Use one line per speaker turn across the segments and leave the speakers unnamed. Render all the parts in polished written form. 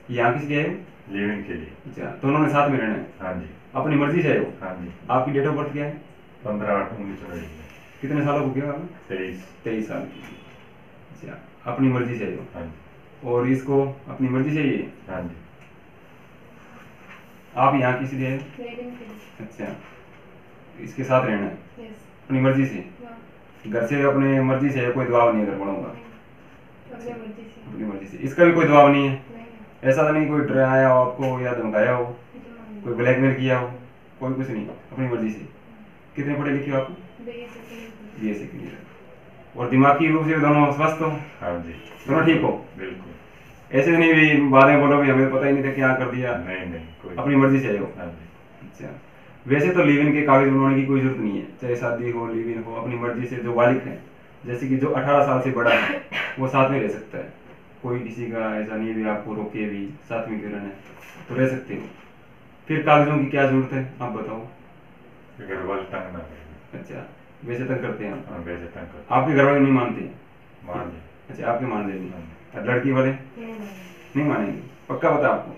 यहाँ किस लिए आए हो?
लिविंग के लिए।
अच्छा, दोनों ने साथ में रहना है?
हाँ जी।
अपनी मर्जी से आए हो?
हाँ जी।
आपकी डेट ऑफ बर्थ क्या है?
15/8/1999।
कितने सालों को किया आपने?
23
साल की। अच्छा, अपनी मर्जी से आए हो?
हाँ जी।
और इसको अपनी मर्जी से ही है?
हाँ जी।
आप यहाँ किस लिए आए हो? अच्छा, इसके साथ रहना है अपनी मर्जी से? घर से अपने मर्जी से, कोई दबाव नहीं है घर वालों का? अपनी मर्जी से। इसका भी कोई दबाव नहीं है? ऐसा तो नहीं कोई डराया हो आपको या धमकाया हो, कोई ब्लैकमेल किया हो? कोई कुछ नहीं, अपनी मर्जी से। कितने पढ़े लिखे हो आप? BSc clear. और दिमागी रूप से दोनों स्वस्थ हो?
हाँ जी।
दोनों ठीक हो?
बिल्कुल।
ऐसे नहीं भी बातें बोलो भी हमें पता ही नहीं था क्या कर दिया?
नहीं कोई।
अपनी मर्जी से आए हो?
हाँ जी।
अच्छा, वैसे तो लिव इन के कागज बनवाने की कोई जरूरत नहीं है, चाहे शादी हो लिव इन हो, अपनी मर्जी से जो बालिक है, जैसे कि जो 18 साल से बड़ा है वो साथ में रह सकता है। कोई किसी का ऐसा नहीं भी आपको रोके भी साथ में क्यों रहना है, तो रह सकते हो। फिर कागजों की क्या जरूरत है आप बताओ?
घर वाले तंग ना करें।
अच्छा, वैसे तंग करते हैं?
हाँ, वैसे तंग करते।
आपके घर वाले नहीं मानते?
मान ले।
अच्छा, आपके मान लेंगे और लड़की वाले नहीं मानेंगे? पक्का बता आपको?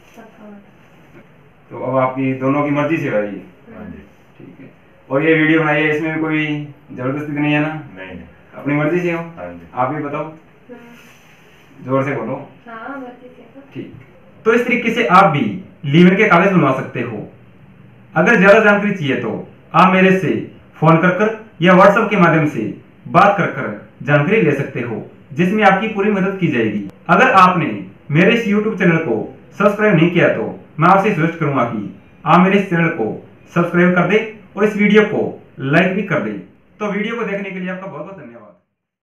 तो अब आपकी दोनों की मर्जी से भाई?
हाँ जी।
ठीक है। और ये वीडियो बनाई है, इसमें भी कोई जबरदस्ती तो नहीं है ना?
नहीं
अपनी मर्जी से हो?
हाँ जी।
आप भी बताओ, जोर से बोलो।
हाँ, मर्जी से।
ठीक। तो इस तरीके से आप भी लिव इन के कागज बनवा सकते हो। अगर ज्यादा जानकारी चाहिए तो आप मेरे से फोन कर या व्हाट्सएप के माध्यम से बात कर जानकारी ले सकते हो, जिसमें आपकी पूरी मदद की जाएगी। अगर आपने मेरे इस YouTube चैनल को सब्सक्राइब नहीं किया तो मैं आपसे सजेस्ट करूंगा कि आप मेरे इस चैनल को सब्सक्राइब कर दें और इस वीडियो को लाइक भी कर दें। तो वीडियो को देखने के लिए आपका बहुत बहुत धन्यवाद।